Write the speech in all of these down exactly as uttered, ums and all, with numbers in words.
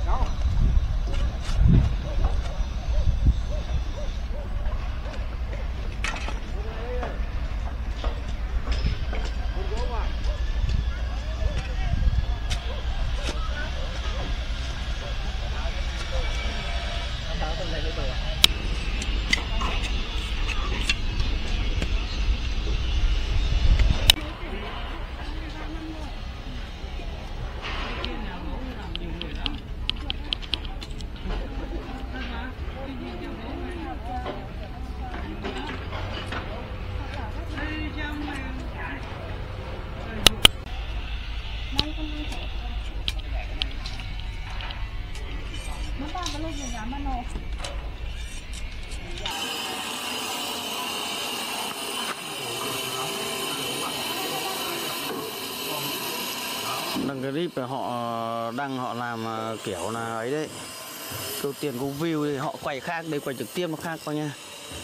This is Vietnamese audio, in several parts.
Đăng clip họ đăng họ làm kiểu là ấy đấy, câu tiền câu view thì họ quay khác, đây quay trực tiếp nó khác coi nha.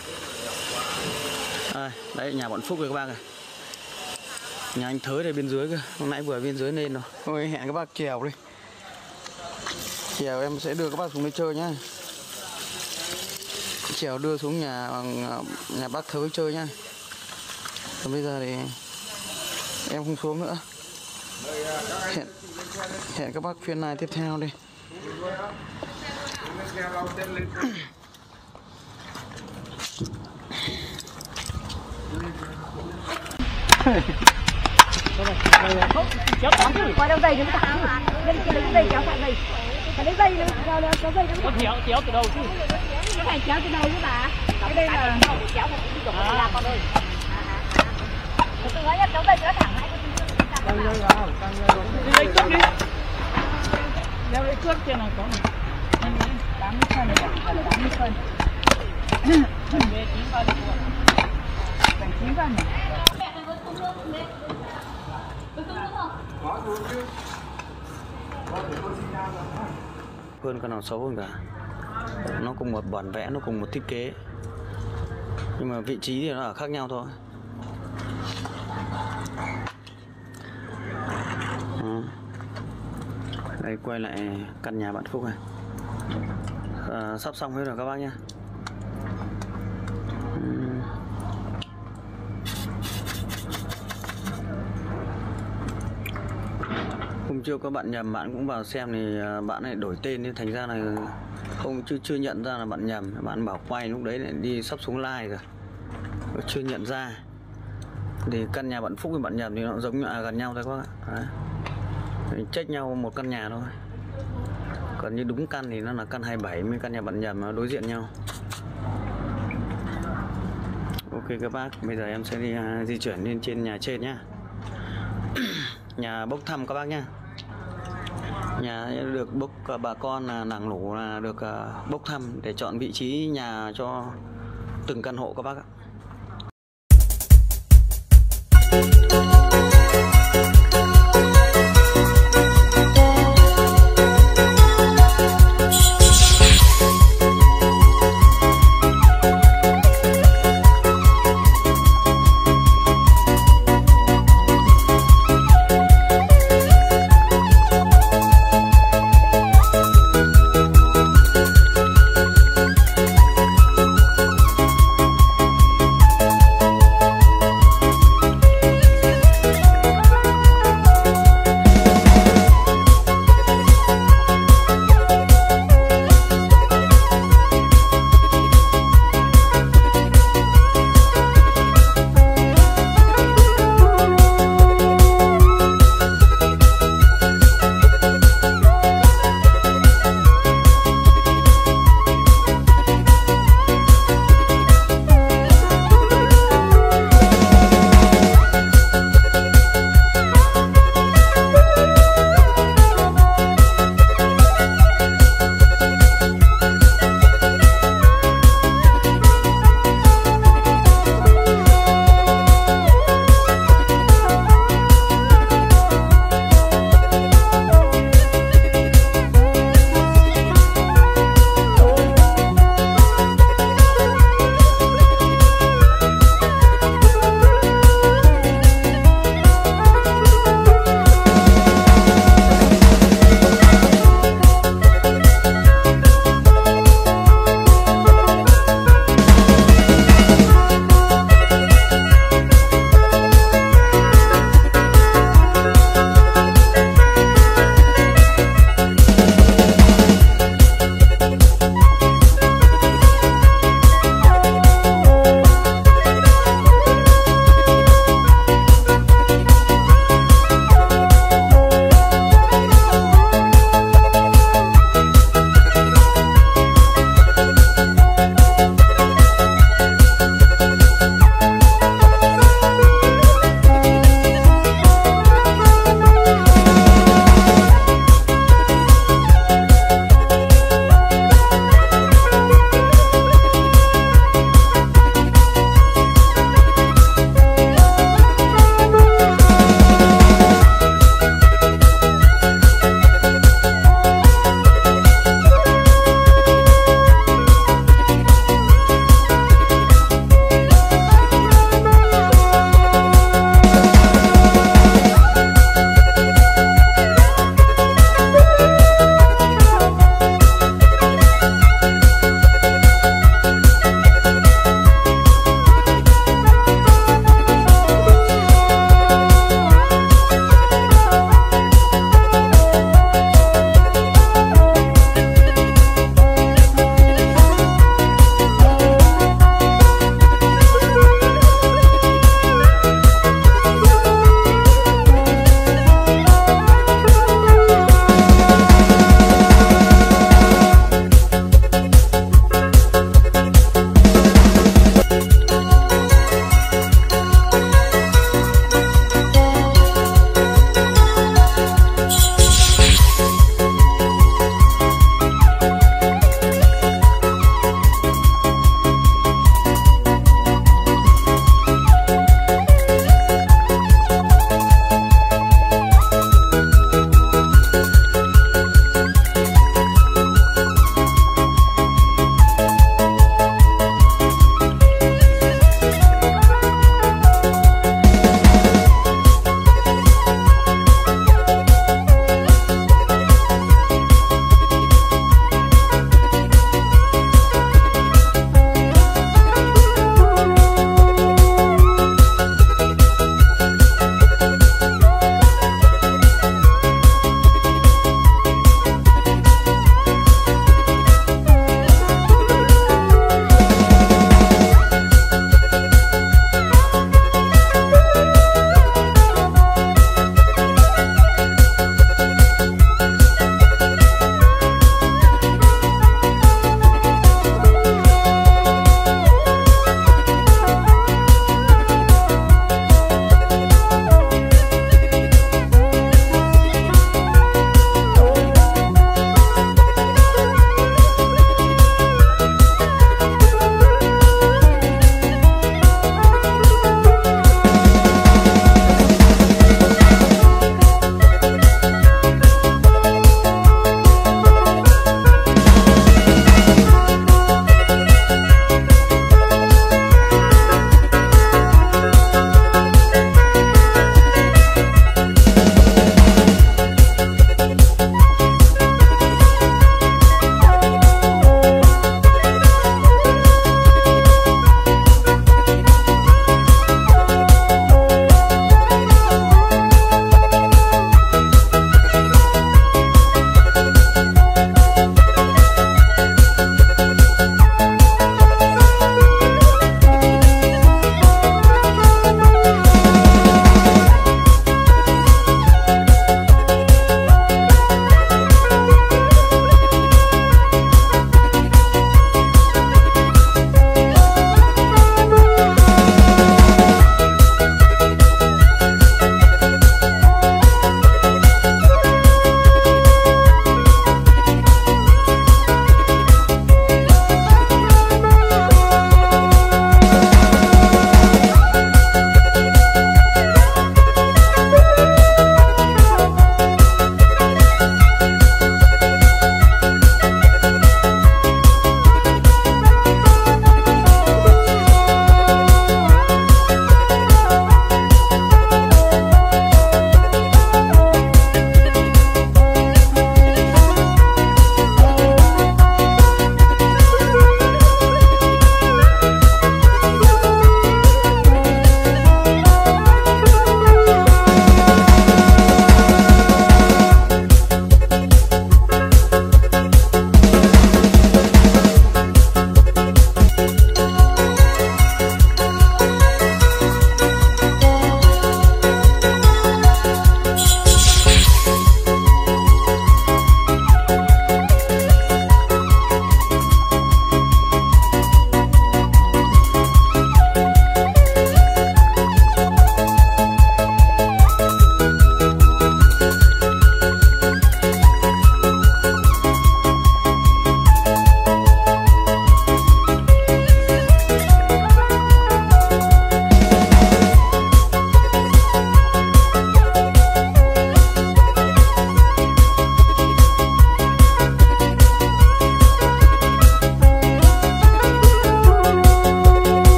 À, đấy nhà bọn Phúc rồi các bác này, nhà anh Thới đây bên dưới cơ, hôm nãy vừa bên dưới lên rồi. Thôi hẹn các bác chèo đi, chèo em sẽ đưa các bác xuống đây chơi nhá, chèo đưa xuống nhà nhà bác Thới chơi nhá. Còn bây giờ thì em không xuống nữa. Hẹn, hẹn các bác phiên này tiếp theo đi. Qua đâu dây đứng thẳng mà. Lên cái dây kéo sợi dây. Phải lấy dây nữa, kéo kéo dây nó. Kéo kéo từ đầu chứ. Cái này kéo từ đầu chứ bà. Cái đây là kéo một cái chỗ là con ơi. Tôi nói nhá, kéo dây cho nó thẳng lại. Căng dây vào, căng dây vào. Đi lấy trước đi. Leo lấy trước trên này có này. tám mươi phân, tám mươi phân. Phần về chín phân. Phần chín phân này. Hơn con nào xấu hơn cả. Nó cùng một bản vẽ, nó cùng một thiết kế, nhưng mà vị trí thì nó ở khác nhau thôi. Đó. Đây quay lại căn nhà bạn Phúc này, à, sắp xong hết rồi các bác nhé. Hôm trước các bạn nhầm, bạn cũng vào xem thì bạn này đổi tên nên thành ra là không chưa chưa nhận ra là bạn nhầm. Bạn bảo quay lúc đấy lại đi sắp xuống like rồi, chưa nhận ra. Thì căn nhà bạn Phúc với bạn nhầm thì nó giống như à, gần nhau thôi các bác ạ. Check nhau một căn nhà thôi. Còn như đúng căn thì nó là căn hai mươi bảy, với căn nhà bạn nhầm nó đối diện nhau. Ok các bác, bây giờ em sẽ đi uh, di chuyển lên trên nhà trên nhá. Nhà bốc thăm các bác nhá. Nhà được bốc uh, bà con là làng lũ là được uh, bốc thăm để chọn vị trí nhà cho từng căn hộ các bác ạ.